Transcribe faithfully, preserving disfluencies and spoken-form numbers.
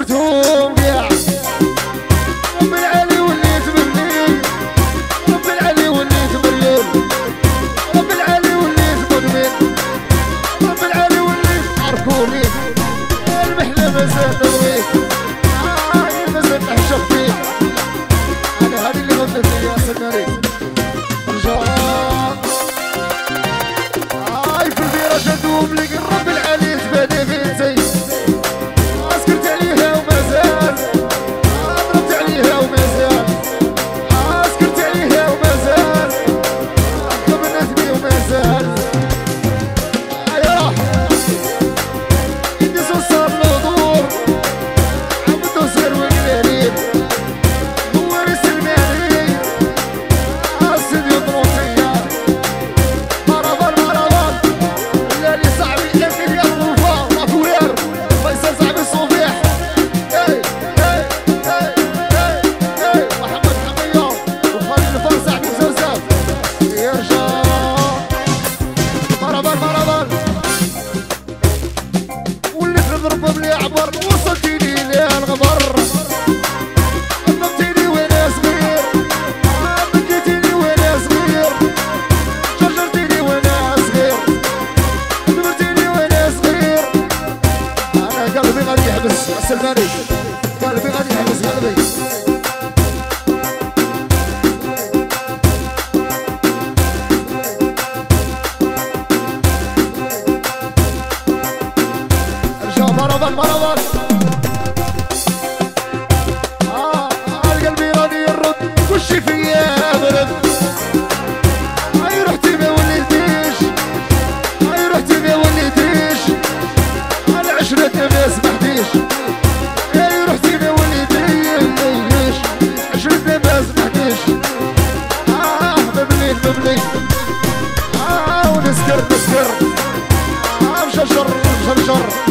نسيتهم كاع. رب العالي وليت مبلي، رب العالي وليت مريم، رب العالي وليت مدمن، رب العالي وليت عركوني. المحنة مازال نرويك، آه مازال نعشق فيك. أنا هذه اللي غنت فيها سماري رجاء. هاي في البيرة شدوم لك الرب العالي تبادي بنتي. سكرت عليها ومازال، ضربت عليها ومازال، سكرت عليها ومازال، كبنتني ومازال. يا راح يدي صار له دور، عبدو سير وقلالين هو ريس المالي. السيد يضرب فيا مرضان مرضان، اللي صاحبي يمكن يطوفا مطوير فيصل صاحبي الصبيح. اي اي اي اي اي محمد حمية وخليل الفار صاحبي مزوزات. يرجع مرضان مرضان، وليت نضرب بلي عبر. وصلتيني للغبر، ضربتيني وانا صغير، بكيتيني وانا صغير، شجرتيني وانا صغير، دبرتيني وانا صغير. انا قلبي غادي يحبس سلماني، قلبي غادي يحبس قلبي. رجع مرضان مرضان، آه قلبي غادي يرد وشي فيا برد. هاي رحتي ما وليتيش، هاي رحتي ما وليتيش، على عشرتنا ما سمحتيش. هاي رحتي ما وليتيش، عشرتنا ما سمحتيش. آه مبلي مبلي، آه ونسكر نسكر، آه مشجر مشجر.